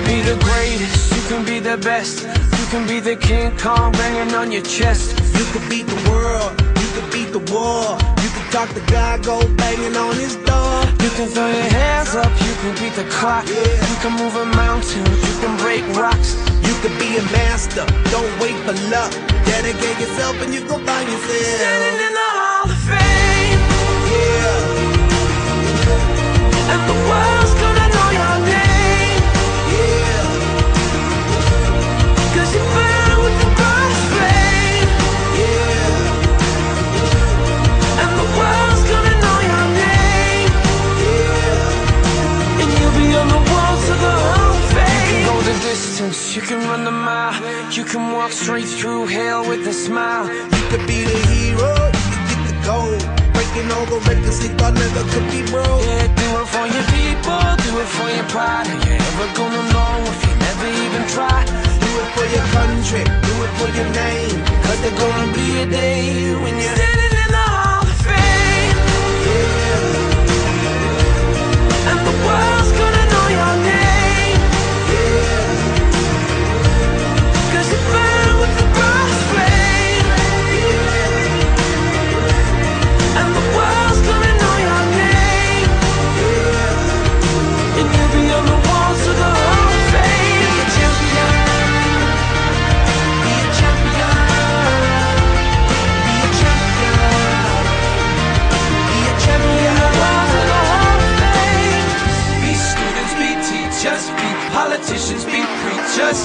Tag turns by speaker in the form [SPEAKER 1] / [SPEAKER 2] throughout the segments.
[SPEAKER 1] be the greatest, you can be the best. You can be the King Kong banging on your chest.
[SPEAKER 2] You can beat the world, you can beat the war. You can talk to God, go banging on his door.
[SPEAKER 1] You can throw your hands up, you can beat the clock. You can move a mountain, you can break rocks.
[SPEAKER 2] You can be a master, don't wait for luck. Dedicate yourself and you gon' find yourself
[SPEAKER 1] standing in the Hall of Fame.
[SPEAKER 2] Yeah.
[SPEAKER 1] And the world's gonna know your name.
[SPEAKER 2] Yeah.
[SPEAKER 1] Cause you burn with the brightest flame.
[SPEAKER 2] Yeah.
[SPEAKER 1] And the world's gonna know your name.
[SPEAKER 2] Yeah.
[SPEAKER 1] And you'll be on the walls of the Hall of Fame. You can go the distance, you can run the mile. You can walk straight through hell with a smile.
[SPEAKER 2] You could be the hero, you can get the gold. Breaking all the records they thought never could be broke.
[SPEAKER 1] Yeah, do it for your people, do it for your pride. Are you ever gonna know if you never even try?
[SPEAKER 2] Do it for your country, do it for your name. Cause there's gonna be a day when you're
[SPEAKER 1] standing in the Hall of Fame.
[SPEAKER 2] Yeah.
[SPEAKER 1] And the world's gonna know your name.
[SPEAKER 2] Yeah.
[SPEAKER 1] Cause you burn with the brightest flame. And the world's gonna know your name. And you'll be on the walls of the Hall of Fame. Be a champion. Be a champion. Be a champion. Be a champion. The walls of the Hall of Fame. Be students, be teachers, be politicians, be preachers.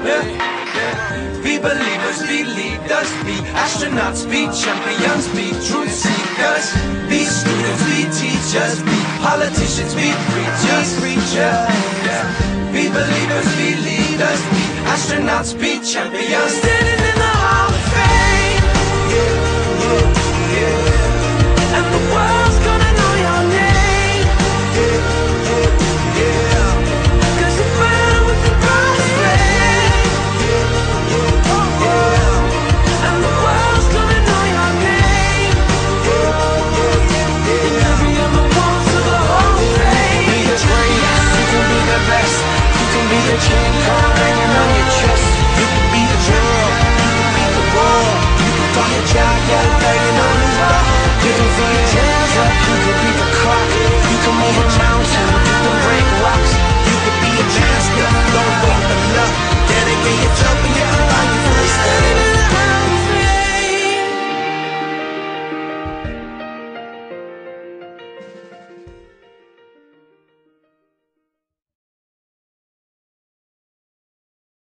[SPEAKER 1] Be believers, be leaders, be astronauts, be champions, be truth seekers. Be students, be teachers, be politicians, be preachers. Be believers, be leaders, be astronauts, be champions.